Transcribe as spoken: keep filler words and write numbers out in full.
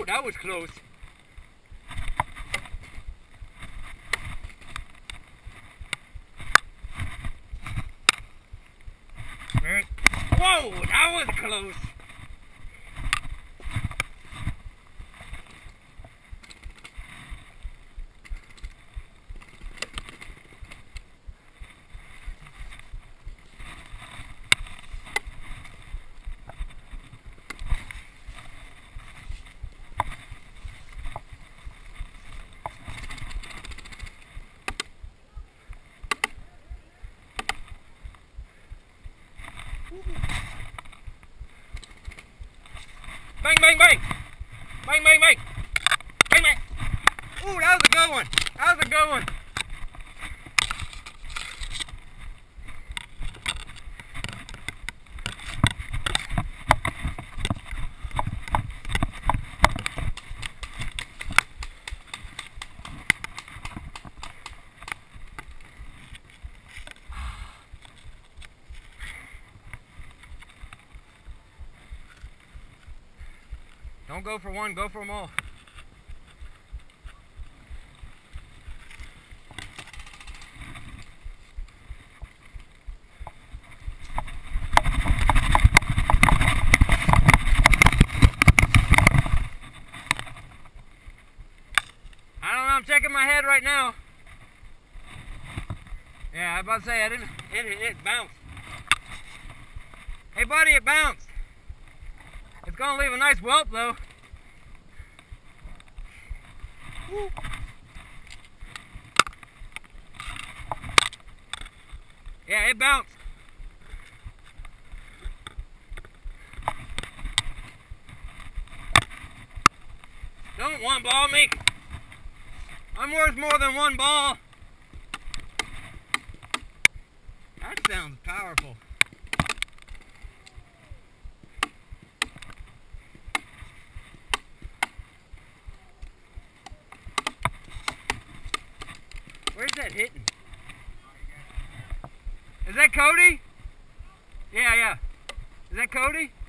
Ooh, that was close. Whoa, that was close. Bang, bang, bang! Bang, bang, bang! Bang, bang! Ooh, that was a good one! That was a good one! Don't go for one, go for them all. I don't know, I'm checking my head right now. Yeah, I was about to say, I didn't, it, it, it bounced. Hey buddy, it bounced. It's gonna leave a nice whelp though. Woo. Yeah, it bounced. Don't one ball me. I'm worth more than one ball. That sounds powerful. Where's that hitting? Is that Cody? Yeah, yeah. Is that Cody?